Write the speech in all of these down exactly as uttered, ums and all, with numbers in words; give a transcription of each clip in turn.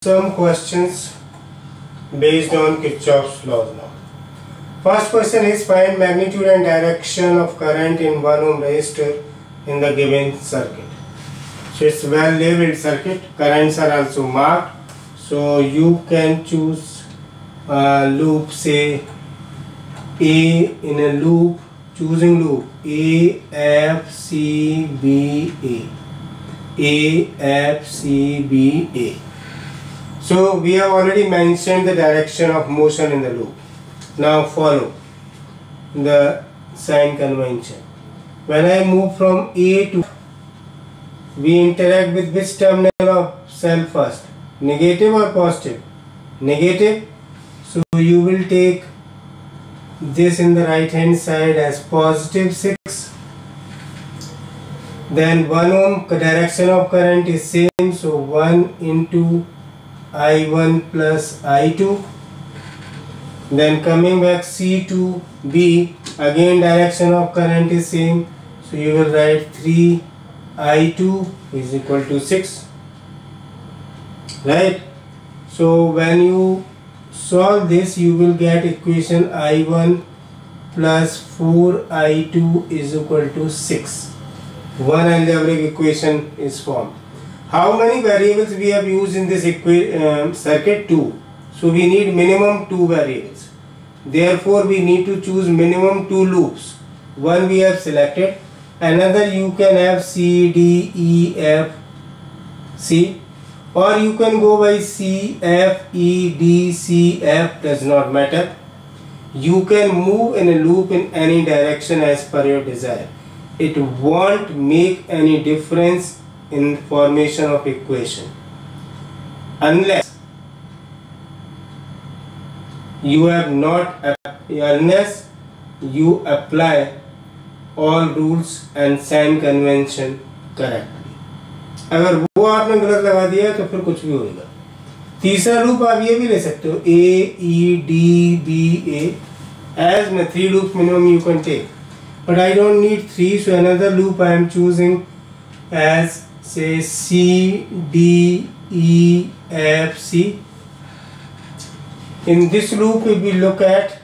some questions based on Kirchhoff's laws now. First question is find magnitude and direction of current in one ohm resistor in the given circuit. So it's well labeled circuit. Currents are also marked. So you can choose a loop, say A in a loop, choosing loop A F C B A. A F C B A. So we have already mentioned the direction of motion in the loop. Now follow the sign convention. When I move from A to, we interact with which terminal of cell first? Negative or positive? Negative. So you will take this in the right hand side as positive six. Then one ohm direction of current is same, so one into I one plus I two. Then coming back C to B, again direction of current is same, so you will write three I two is equal to six, right? So when you solve this, you will get equation I one plus four I two is equal to six. One algebraic equation is formed. How many variables we have used in this um, circuit? Two. So we need minimum two variables. Therefore we need to choose minimum two loops. One we have selected. Another you can have C, D, E, F, C, or you can go by C, F, E, D, C, F, does not matter. You can move in a loop in any direction as per your desire. It won't make any difference in formation of equation unless you have not unless you apply all rules and sign convention correctly. अगर वो आपने गलत लगा दिया तो फिर कुछ भी होगा. तीसरा लूप आप ये भी ले सकते हो A, E, D, B, A. As में three loops minimum you can take. But I don't need three, so another loop I am choosing as say C, D, E, F, C. In this loop, if we look at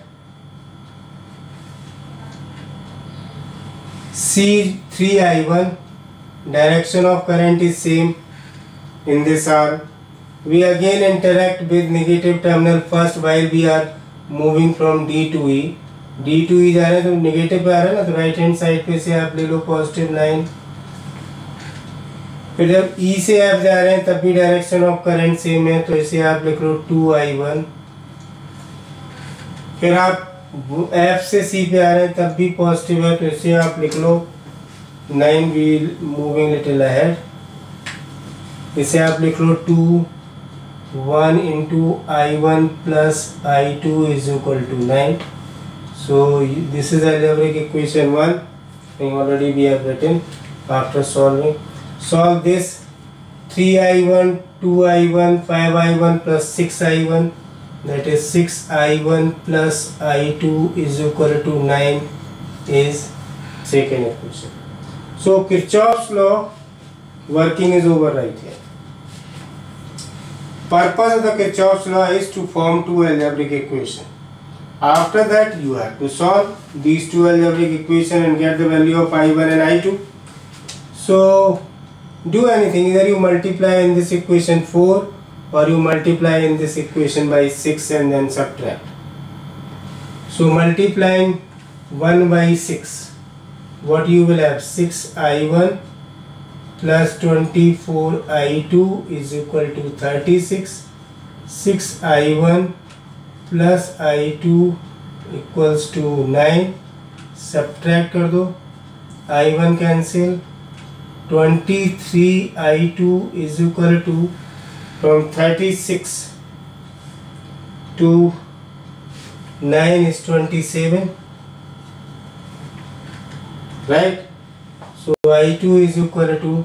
C three I one, direction of current is same in this arm. We again interact with negative terminal first while we are moving from D to E. D to E जा रहे हैं तो negative पे आ रहा है ना, तो right hand side पे से आप ले लो पॉजिटिव नाइन. फिर जब E से आप जा रहे हैं तब भी डायरेक्शन ऑफ करंट सेम है, तो इसे आप लिख लो टू आई वन. फिर आप F से C पे आ रहे हैं तब भी पॉजिटिव है, तो इसे आप लिख लो nine wheel moving little ahead. इसे आप लिख लो two one into I one plus I two is equal to nine. So this is algebraic equation one. I already we have written after solving. Solve this three I one, two I one, five I one plus six I one, that is six I one plus I two is equal to nine is second equation. So Kirchhoff's law working is over right here. Purpose of the Kirchhoff's law is to form two algebraic equations. After that you have to solve these two algebraic equations and get the value of I one and I two. So do anything, either you multiply in this equation four or you multiply in this equation by six and then subtract. So multiplying one by six, what you will have? six I one plus twenty-four I two is equal to thirty-six. six I one plus I two equals to nine. Subtract कर दो, I one cancel. twenty-three I two is equal to, from thirty-six to nine is twenty-seven, right? So I two is equal to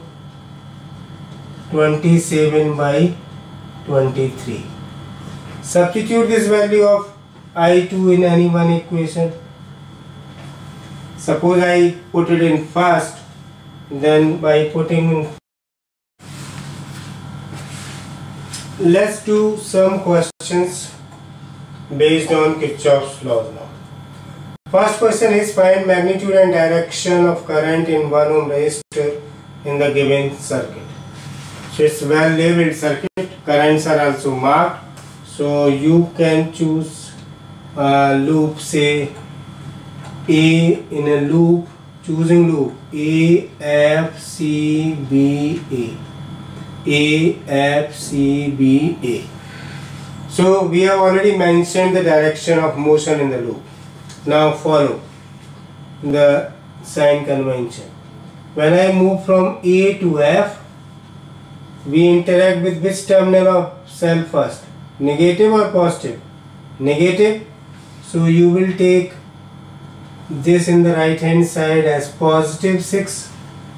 twenty-seven by twenty-three. Substitute this value of I two in any one equation. Suppose I put it in first, then by putting in let's do some questions based on Kirchhoff's laws now. First question is, find magnitude and direction of current in one ohm resistor in the given circuit. So it's well labeled circuit, currents are also marked, so you can choose a loop, say A in a loop, choosing loop A, F, C, B, A. A, F, C, B, A. So we have already mentioned the direction of motion in the loop. Now follow the sign convention. When I move from A to F, we interact with which terminal of cell first? Negative or positive? Negative. So you will take this in the right hand side as positive six.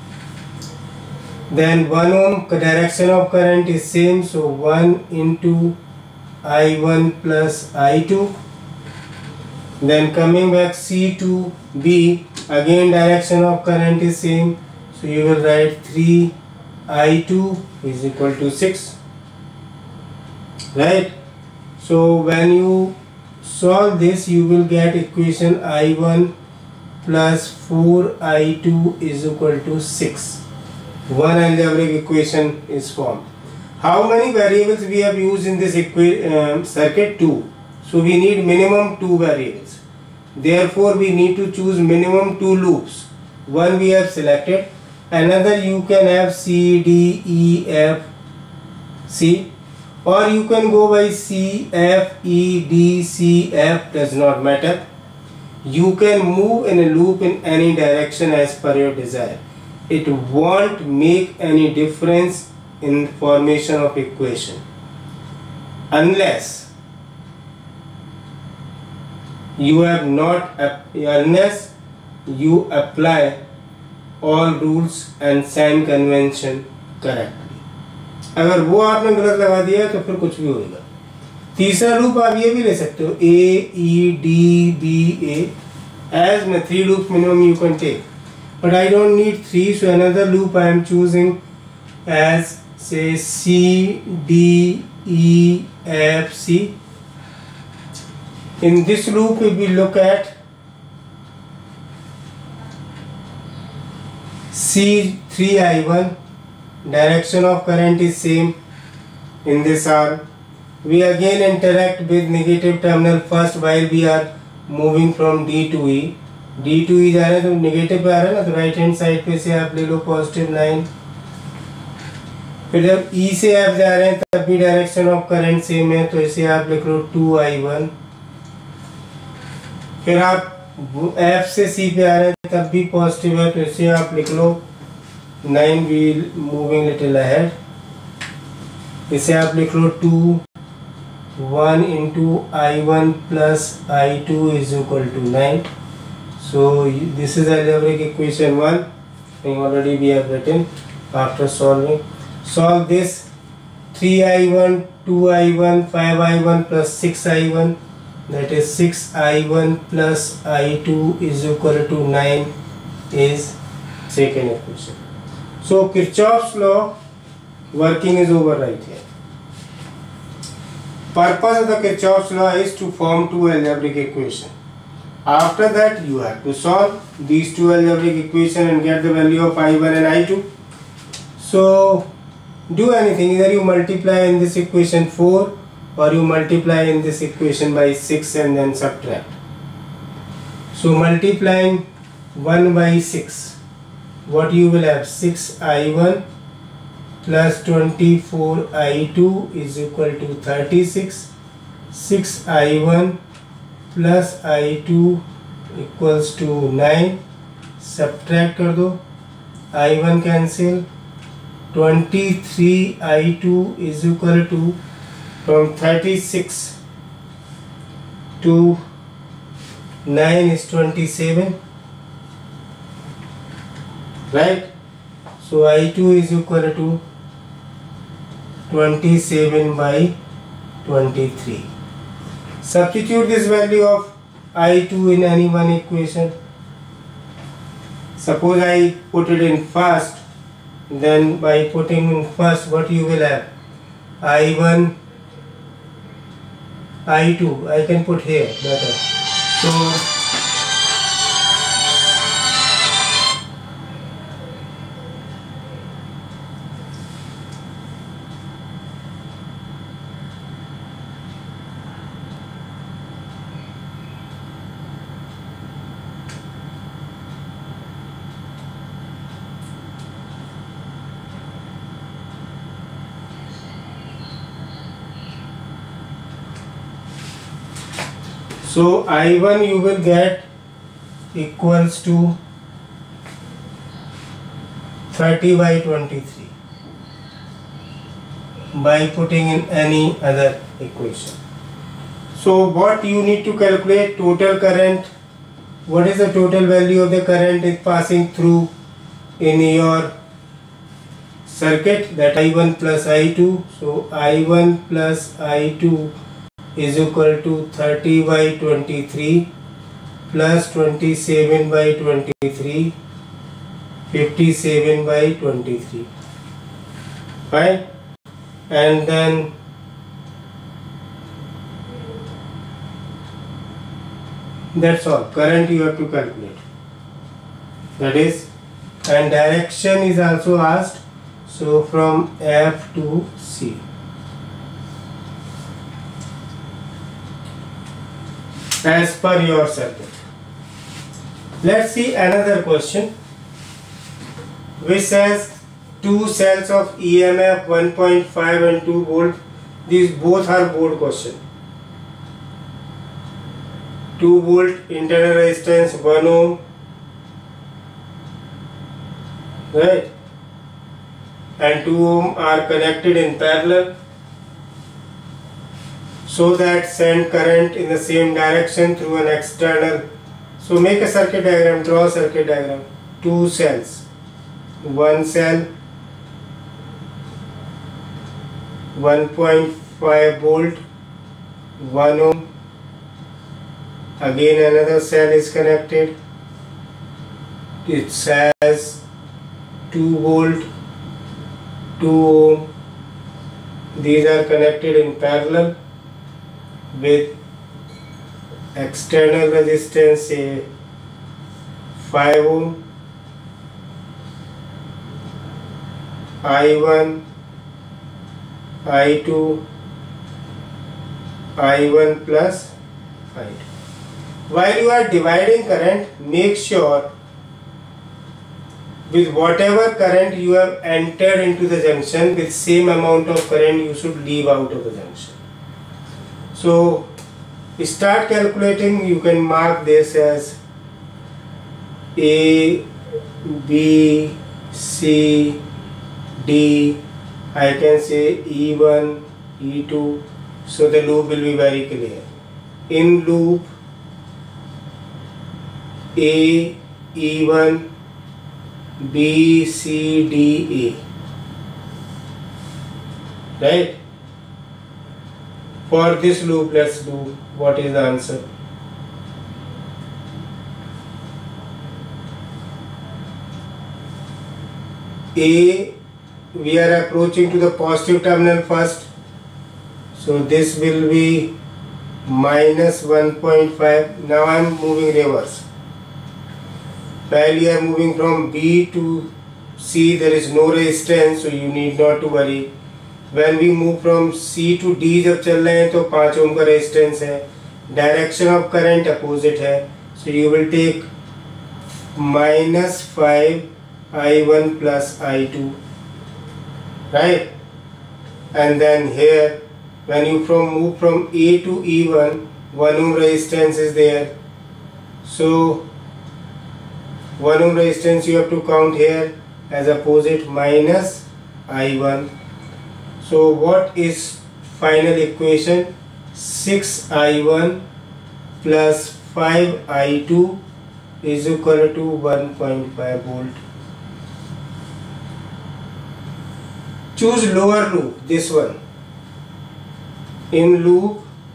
Then one ohm direction of current is same, so one into I one plus I two. Then coming back C to B, again direction of current is same, so you will write three I two is equal to six, right? So when you solve this, you will get equation I one plus four I two is equal to six. One algebraic equation is formed. How many variables we have used in this um, circuit? Two. So we need minimum two variables. Therefore we need to choose minimum two loops. One we have selected. Another you can have C, D, E, F, C, or you can go by C, F, E, D, C, F, does not matter. You can move in a loop in any direction as per your desire. It won't make any difference in formation of equation unless you have not unless you apply all rules and sign convention correctly. अगर वो आपने गलत लगा दिया तो फिर कुछ भी होगा. तीसरा लूप आप ये भी ले सकते हो, A, E, D, B, A. As में three loops minimum you can take, but I don't need three, so another loop I am choosing as say C, D, E, F, C. In this loop if we look at C three I one, direction of current is same in this arm. We again interact with negative terminal first while we are moving from D to E. D to E जा रहे हैं तो negative पे आ रहा है ना, तो right hand side पे से आप ले लो पॉजिटिव नाइन. फिर जब E से आप जा रहे हैं तब भी डायरेक्शन ऑफ करंट सेम है, तो इसे आप लिख लो टू आई वन. फिर आप F से C पे आ रहे हैं तब भी पॉजिटिव है, तो इसे आप लिख लो nine wheel moving little ahead. इसे आप लिख लो two one into I one plus I two is equal to nine. So this is algebraic equation one. Already we have written after solving. Solve this three I one, two I one, five I one plus six I one, that is six I one plus I two is equal to nine is second equation. So Kirchhoff's law working is over right here. Purpose of the Kirchhoff's law is to form two algebraic equations. After that you have to solve these two algebraic equations and get the value of I one and I two. So do anything, either you multiply in this equation four or you multiply in this equation by six and then subtract. So multiplying one by six, what you will have, six I one plus twenty-four I two is equal to thirty-six. six I one plus I two equals to nine. Subtract कर दो, I one cancel, twenty-three I two is equal to, from thirty-six to nine is twenty-seven, right? So I two is equal to twenty-seven by twenty-three. Substitute this value of I two in any one equation. Suppose I put it in first, then by putting in first, what you will have? I one, I two, I can put here better. So So I one you will get equals to thirty by twenty-three by putting in any other equation. So what you need to calculate total current. What is the total value of the current is passing through in your circuit? That I one plus I two. So I one plus I two is equal to thirty by twenty-three plus twenty-seven by twenty-three, fifty-seven by twenty-three, right? And then that's all. Current you have to calculate. That is, and direction is also asked. So from F to C. As per your circuit. Let's see another question which says two cells of E M F one point five and two volt. These both are board question. two volt internal resistance one ohm, right, and two ohm are connected in parallel, so that send current in the same direction through an external. So make a circuit diagram, draw a circuit diagram. Two cells, one cell, one point five volt, one ohm, again another cell is connected, it says two volt, two ohm, these are connected in parallel with external resistance say five ohm, I one, I two, I one plus I two. While you are dividing current, make sure with whatever current you have entered into the junction, with same amount of current you should leave out of the junction. So start calculating. You can mark this as A, B, C, D. I can say E one, E two. So the loop will be very clear. In loop A, E one, B, C, D, A. Right? For this loop, let's do what is the answer. A, we are approaching to the positive terminal first. So this will be minus one point five. Now I am moving reverse. While you are moving from B to C, there is no resistance, so you need not to worry. When we move from C to D जब चल रहे हैं तो पाँच ओम का resistance है, direction of current opposite है, so you will take minus five I one plus I two, right, and then here when you from move from A to E one, one ohm resistance is there, so one ohm resistance you have to count here as opposite minus I one. So what is final equation? six I one plus five I two is equal to one point five volt. Choose lower loop, this one. In loop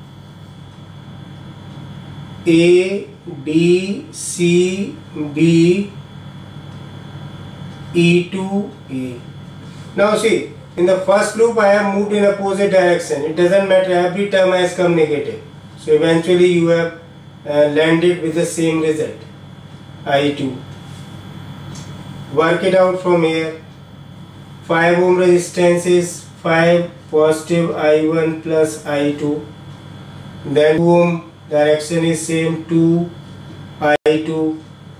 A, B, C, B, E two, A. Now see, In the first loop I have moved in opposite direction. It doesn't matter, every term has come negative. So eventually you have uh, landed with the same result, I two. Work it out from here. five ohm resistance is five positive I one plus I two. Then two ohm direction is same, two I two.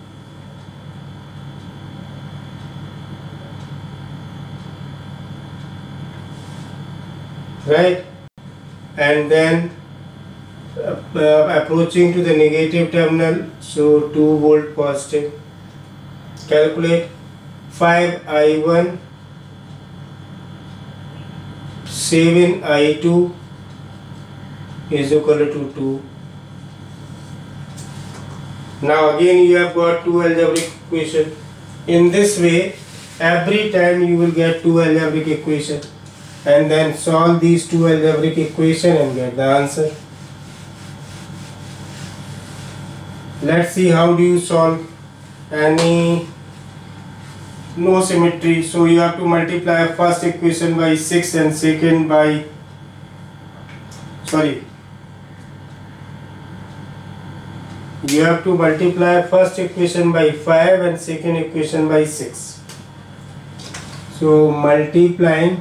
Right, and then uh, uh, approaching to the negative terminal, so two volt positive. Calculate five I one, seven I two is equal to two. Now again you have got two algebraic equation. In this way, every time you will get two algebraic equation, and then solve these two algebraic equation and get the answer. Let's see how do you solve any no symmetry. So you have to multiply first equation by six and second by sorry you have to multiply first equation by five and second equation by six. So multiplying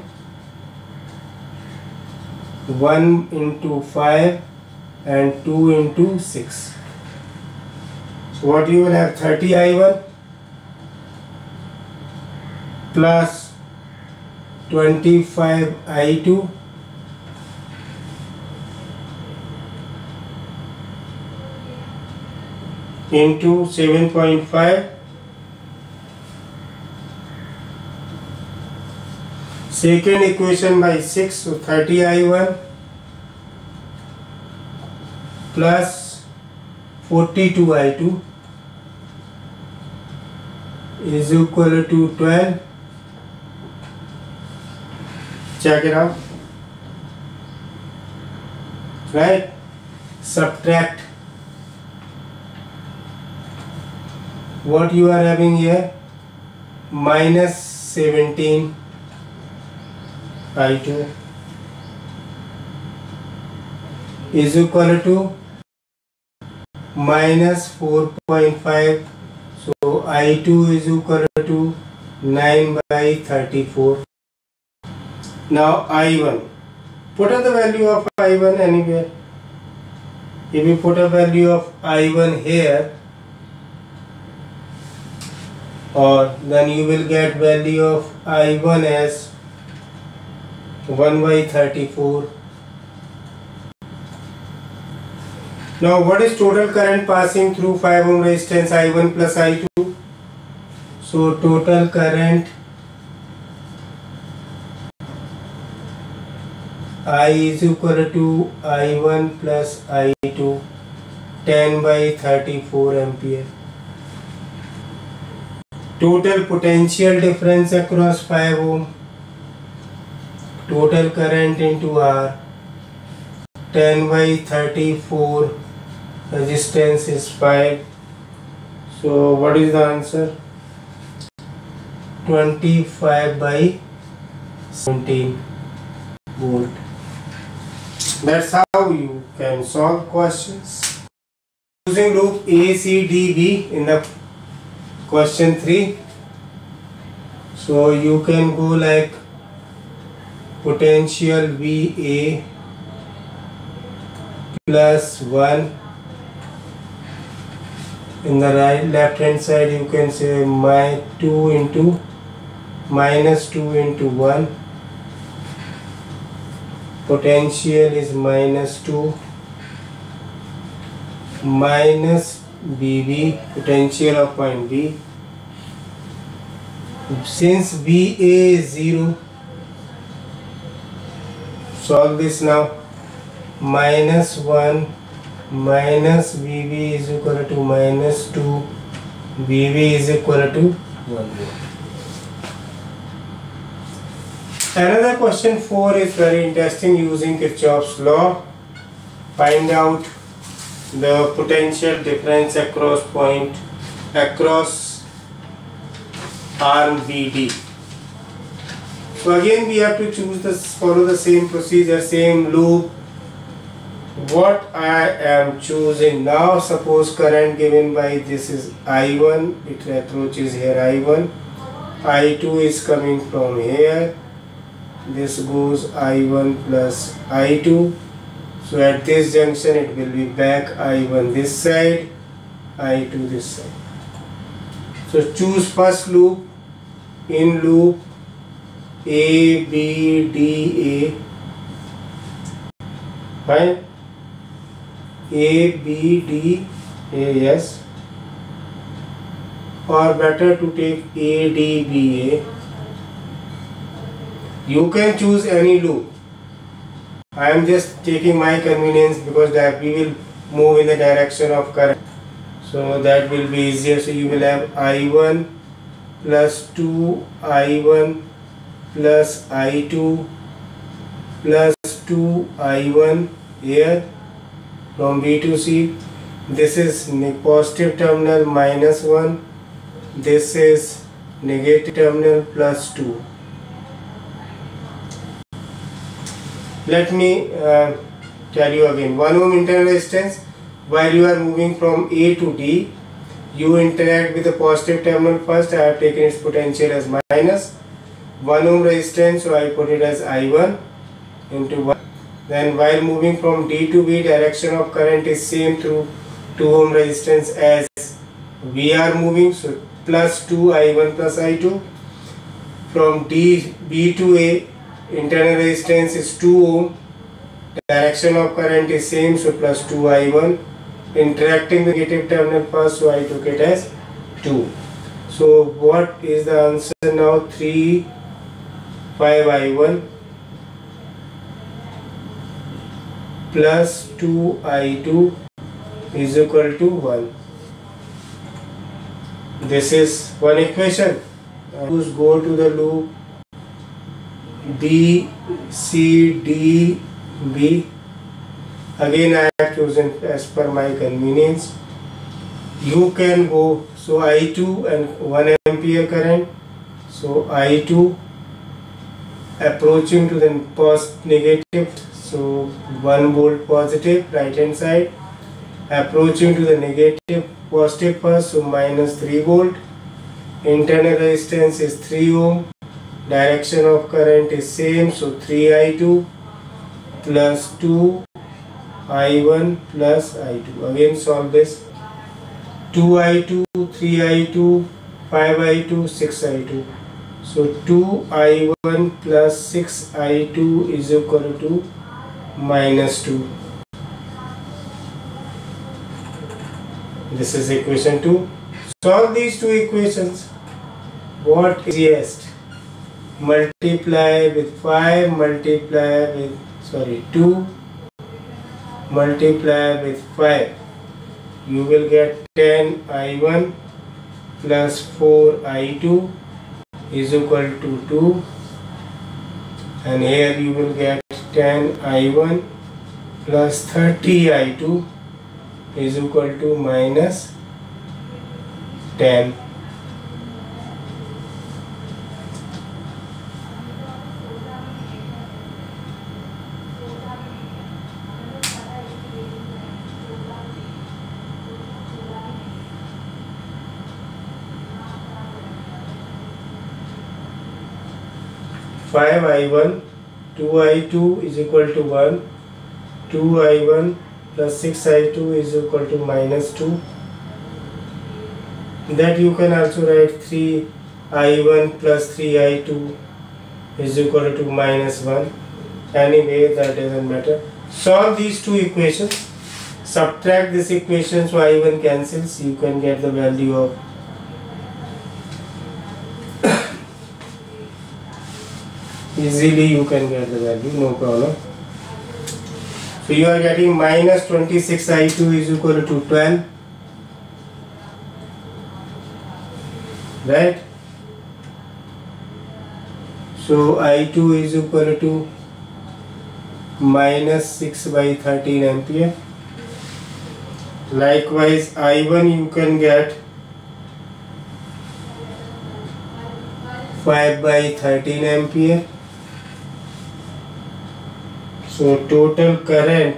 one into five and two into six. So what you will have, thirty I one plus twenty-five I two into seven point five. Second equation by six, so thirty I one plus forty-two I two is equal to twelve. Check it out. Right? Subtract what you are having here, minus seventeen I two is equal to minus four point five. So I two is equal to nine by thirty-four. Now I one, put up the value of I one anywhere. If you put a value of I one here, or then you will get value of I one as one by thirty-four. Now what is total current passing through five ohm resistance, I one plus I two? So total current I is equal to I one plus I two, ten by thirty-four ampere. Total potential difference across five ohm, total current into R, ten by thirty-four, resistance is five. So what is the answer? twenty-five by seventeen volt. That's how you can solve questions using loop A, C, D, B in the question three. So you can go like potential V A plus one. In the right left hand side you can say my two into minus two into one. Potential is minus two minus B B, potential of point B. Since B A is zero, solve this now. Minus one minus B B is equal to minus two, B B is equal to one volt. Another question four is very interesting, using Kirchhoff's law. Find out the potential difference across point across arm B D. So again we have to choose this, follow the same procedure, same loop. What I am choosing now, suppose current given by this is I one, it approaches here I one, I two is coming from here, this goes I one plus I two. So at this junction it will be back I one this side, I two this side. So choose first loop, in loop A, B, D, A, fine, A, B, D, A, yes, or better to take A, D, B, A. You can choose any loop. I am just taking my convenience because that we will move in the direction of current. So that will be easier. So you will have I one plus two I one plus I two plus two I one here from B to C. This is positive terminal minus one. This is negative terminal plus two. Let me uh, tell you again. one ohm internal resistance. While you are moving from A to D, you interact with the positive terminal first. I have taken its potential as minus. one ohm resistance, so I put it as I one into one. Then while moving from D to B, direction of current is same through two ohm resistance as we are moving. So plus two I one plus I two. From D, B to A, internal resistance is two ohm. Direction of current is same, so plus two I one. Interacting with negative terminal first, so I took it as two. So what is the answer now? three, five I one plus two I two is equal to one. This is one equation. Let's go to the loop B, C, D, B. Again I have chosen as per my convenience. You can go, so I two and one ampere current. So I two approaching to the post negative, so one volt positive right hand side, approaching to the negative positive first, so minus three volt. Internal resistance is three ohm. Direction of current is same, so three I two plus two I one plus I two. Again solve this. two I two, three I two, five I two, six I two. So two I one plus six I two is equal to minus two. This is equation two. Solve these two equations. What is easiest? Multiply with five, multiply with, sorry, two, multiply with five. You will get ten I one plus four I two is equal to two, and here you will get ten I one plus thirty I two is equal to minus ten. five I one, two I two is equal to one, two I one plus six I two is equal to minus two. That you can also write three I one plus three I two is equal to minus one. Anyway, that doesn't matter. Solve these two equations. Subtract this equation, so I one cancels. You can get the value of easily you can get the value, no problem. So you are getting minus twenty-six I two is equal to twelve, right? So I two is equal to minus six by thirteen ampere. Likewise I one you can get five by thirteen ampere. So total current,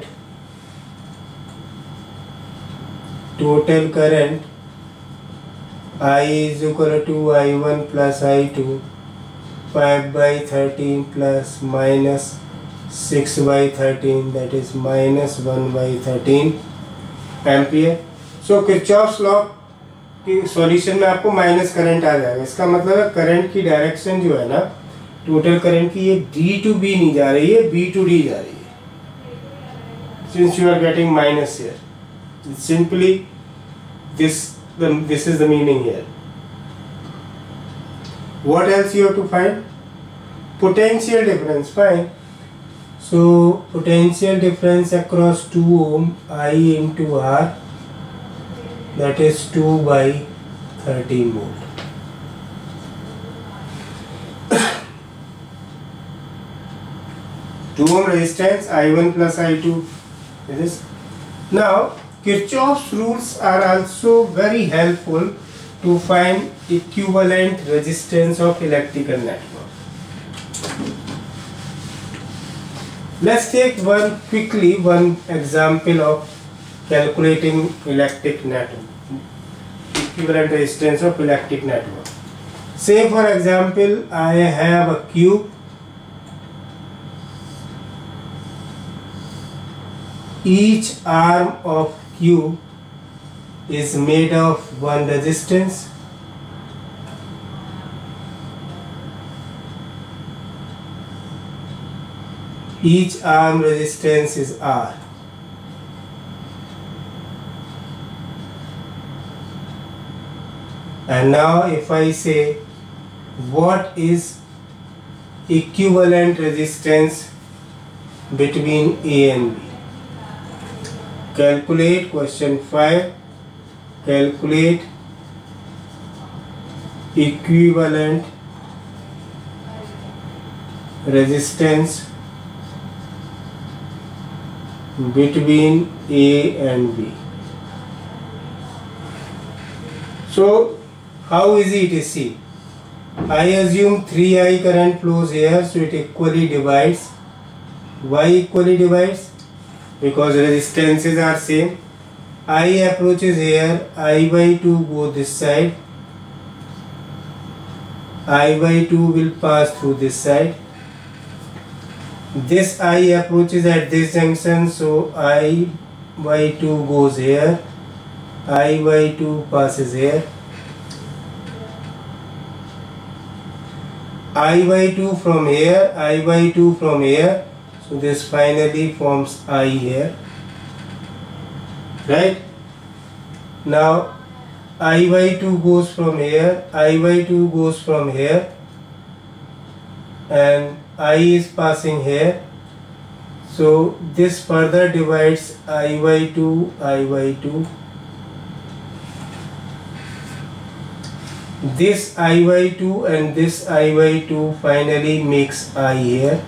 total current I is equal to I one plus I two, five by thirteen plus minus six by thirteen, that is minus one by thirteen ampere. So Kirchhoff's law की solution में आपको minus current आ जाएगा. इसका मतलब है current की direction जो है ना, टोटल करंट की, ये डी टू बी नहीं जा रही है, बी टू डी जा रही है. Since you are getting minus here, simply this this is the meaning here. What else you have to find? Potential difference. Fine. So potential difference across two ohm I into R, that is two by thirteen volt. two ohm resistance, I one plus I two. This. Now Kirchhoff's rules are also very helpful to find equivalent resistance of electrical network. Let's take one quickly one example of calculating electric network, equivalent resistance of electric network. Say for example I have a cube. Each arm of cube is made of one resistance. Each arm resistance is R. And now if I say what is equivalent resistance between A and B, calculate question five. Calculate equivalent resistance between A and B. So how easy it is? See, I assume three I current flows here, so it equally divides. Why equally divides? Because resistances are same. I approaches here, I by two go this side, I by two will pass through this side. This I approaches at this junction, so I by two goes here, I by two passes here, I by two from here, I by two from here, so this finally forms I here. Right? Now I by two goes from here, I by two goes from here, and I is passing here, so this further divides I by two, I by two. This I by two and this I by two finally makes I here.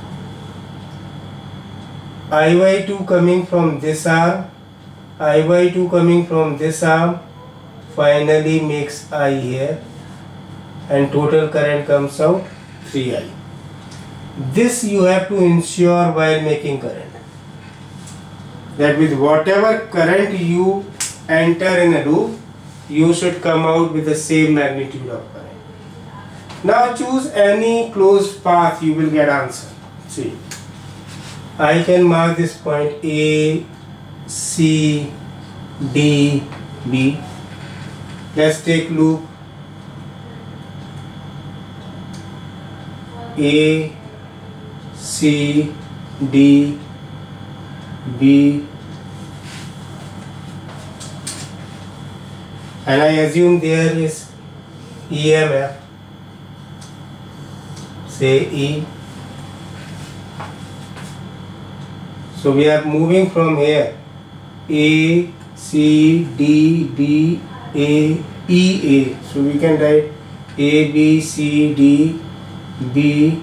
I by two coming from this arm, I by two coming from this arm finally makes I here, and total current comes out three I. This you have to ensure while making current, that with whatever current you enter in a loop, you should come out with the same magnitude of current. Now choose any closed path, you will get answer. See, I can mark this point A, C, D, B. Let's take loop A, C, D, B, and I assume there is E M F, say E. So we are moving from here, A, C, D, B, A, E, A. So we can write A, B, C, D, B,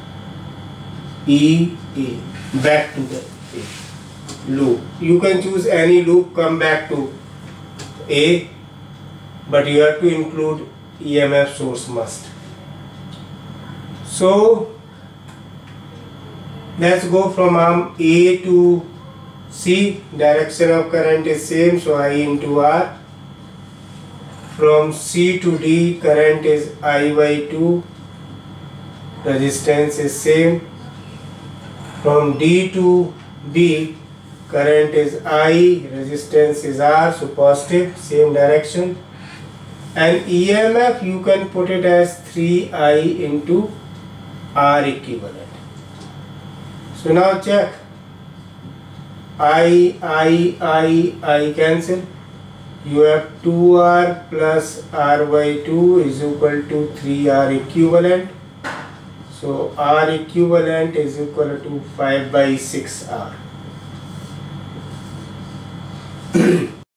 E, A. Back to the A loop. You can choose any loop, come back to A, but you have to include E M F source must. So Let's go from arm A to C. Direction of current is same, so I into R. From C to D, current is I by two. Resistance is same. From D to B, current is I, resistance is R, so positive, same direction. And E M F you can put it as three I into R equivalent. So now check. I, I, I, I cancel. You have two R plus R by two is equal to three R equivalent. So R equivalent is equal to five by six R.